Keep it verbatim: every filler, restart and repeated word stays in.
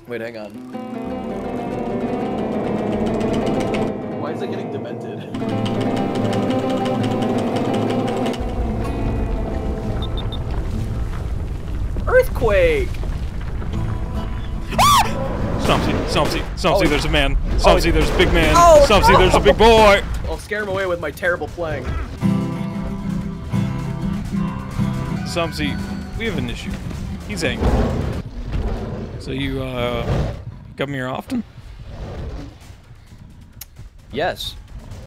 Wait, hang on. Why is it getting demented? Earthquake! Stumpsy, Stumpsy, Stumpsy, Oh, there's a man. Stumpsy, oh, there's a big man. oh, Stumpsy, no. there's a big boy. I'll scare him away with my terrible playing. Stumpsy, we have an issue. He's angry. So you, uh, come here often? Yes.